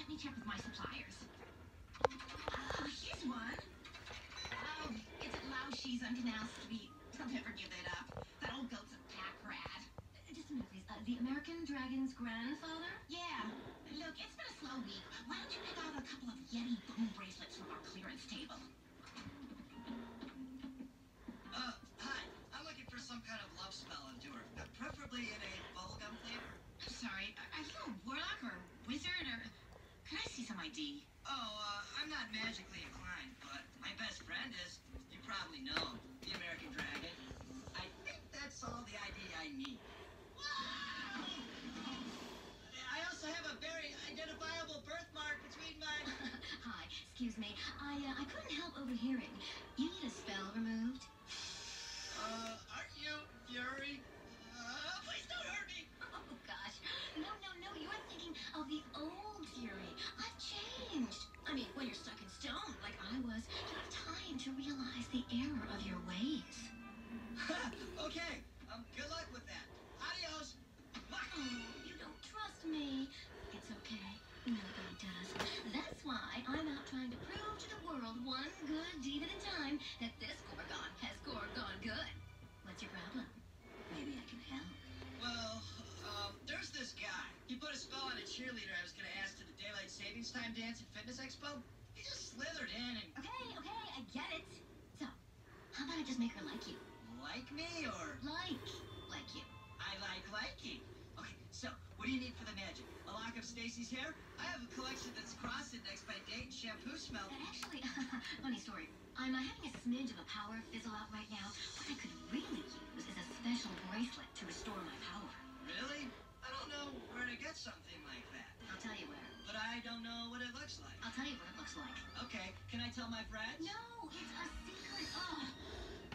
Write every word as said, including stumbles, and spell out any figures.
let me check with my suppliers. Oh, here's one. Oh, it's at Laoshi's undenounced street. I'll never give it up. That old goat's a pack rat. Just a minute, please. Uh, the American Dragon's grandfather? Yeah. Look, it's been a slow week. Why don't you pick out a couple of Yeti bone bracelets from our clearance table? Uh, hi. I'm looking for some kind of love spell endure, preferably in a bubblegum flavor. I'm sorry. Are, are you a warlock or a wizard or... Can I see some I D? Oh, uh, I'm not magically inclined, but my best friend is. You probably know him, the American Dragon. I think that's all the I D I need. Wow! I also have a very identifiable birthmark between my... Hi, excuse me. I, uh, I couldn't help overhearing. You need a spell removed? Uh, aren't you Fury? Uh, please don't hurt me! Oh, gosh. No, no, no. You're thinking of the old Fury. I've changed. I mean, when you're stuck in stone, like I was, you have time to realize the error of your ways. Okay. Um, good luck with that. Adios. Oh, you don't trust me. It's okay. Nobody does. That's why I'm out trying to prove to the world one good deed at a time that this Gorgon has Gorgon good. What's your problem? Maybe I can help. Well, um, there's this guy. He put a spell on a cheerleader I was going to ask to the Daylight Savings Time Dance and Fitness Expo. He just slithered in and... Okay, okay, I get it. So, how about I just make her like you? Like me, or... Like, like you. I like liking. Okay, so, what do you need for the magic? A lock of Stacy's hair? I have a collection that's cross-indexed by date and shampoo smell. But actually, funny story. I'm uh, having a smidge of a power fizzle out right now. What I could really use is a special bracelet to restore my power. Really? I don't know where to get something like that. I'll tell you where. But I don't know what it looks like. I'll tell you what it looks like. Okay, can I tell my friends? No, it's a secret. Oh.